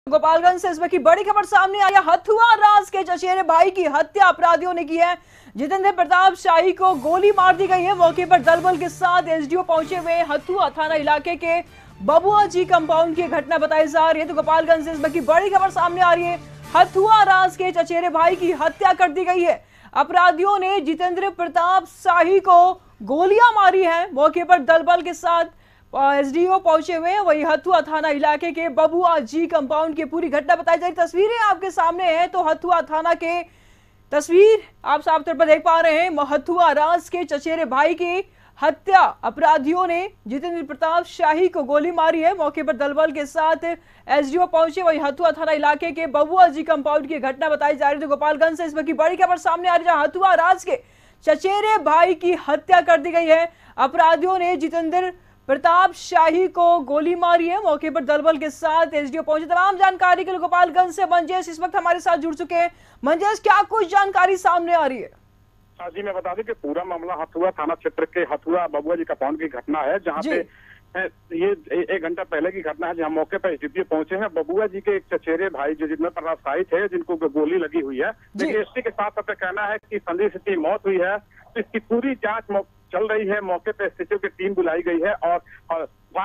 गोपालगंज से इस वक्त की बड़ी खबर सामने आई है। हथुआ राज के चचेरे भाई की हत्या अपराधियों ने की है। जितेंद्र प्रताप शाही को गोली मार दी गई है। मौके पर दलबल के साथ एसडीओ पहुंचे हुए। हथुआ थाना इलाके के बबुआ जी कंपाउंड की घटना बताई जा रही है। तो गोपालगंज से इस वक्त की बड़ी खबर सामने आ रही है। हथुआ राज के चचेरे भाई की हत्या कर दी गई है। अपराधियों ने जितेंद्र प्रताप शाही को गोलियां मारी है। मौके पर दलबल के साथ एसडीओ पहुंचे हुए हैं। वही हथुआ थाना इलाके के बबुआ जी कंपाउंड की पूरी घटना बताई जा रही। तस्वीरें आपके सामने हैं। तो हथुआ थाना के तस्वीर आप साफ तौर पर देख पा रहे हैं। हथुआ राज के चचेरे भाई की हत्या अपराधियों ने जितेंद्र प्रताप शाही को गोली मारी है। मौके पर दलबल के साथ एसडीओ पहुंचे। वही हथुआ थाना इलाके के बबुआ जी कंपाउंड की घटना बताई जा रही है। तो गोपालगंज से इस वक्त की बड़ी खबर सामने आ रही है। हथुआ राज के चचेरे भाई की हत्या कर दी गई है। अपराधियों ने जितेंद्र प्रताप शाही को गोली मारी है। मौके पर दलबल के साथ एसडीओ पहुंचे। तमाम जानकारी के लिए गोपालगंज से मंजेश इस वक्त हमारे साथ जुड़ चुके हैं। मंजेश, क्या कुछ जानकारी सामने आ रही है? जी, मैं बता दूं कि पूरा मामला हथुआ थाना क्षेत्र के हथुआ बबुआ जी कंपाउंड की घटना है, जहां पे ये 1 घंटा पहले की घटना है, जहां मौके पर एसडीओ पहुंचे हैं। बबुआ जी के एक चचेरे भाई जो जितेंद्र प्रताप शाही थे, जिनको गोली लगी हुई है, लेकिन एसपी के साथ सबका कहना है कि संदिग्ध की मौत हुई है। तो इसकी पूरी जांच चल रही है। मौके पे एसटीएफ की टीम बुलाई गई है और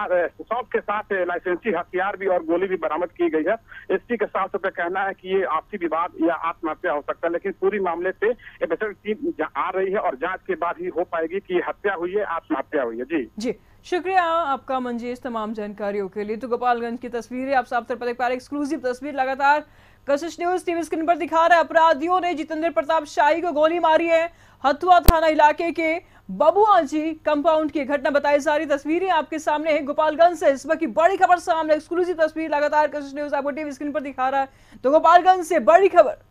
शॉप के साथ लाइसेंसी हथियार भी और गोली भी बरामद की गई है। एसपी के साथ सबका कहना है कि ये आपसी विवाद या आत्महत्या हो सकता है, लेकिन पूरी मामले पे टीम आ रही है और जांच के बाद ही हो पाएगी कि हत्या हुई है, आत्महत्या हुई है। जी शुक्रिया आपका मंजेश तमाम जानकारियों के लिए। तो गोपालगंज की तस्वीरें आप साफ तौर पर देख पा रहे हैं। एक्सक्लूसिव तस्वीर लगातार कशिश न्यूज टीवी स्क्रीन पर दिखा रहा है। अपराधियों ने जितेंद्र प्रताप शाही को गोली मारी है। हथुआ थाना इलाके के बबुआ जी कंपाउंड की घटना बताई जा रही। तस्वीरें आपके सामने है। गोपालगंज से इस वक्त की बड़ी खबर सामने, एक्सक्लूसिव तस्वीर लगातार कशिश न्यूज आपको टीवी स्क्रीन पर दिखा रहा है। तो गोपालगंज से बड़ी खबर।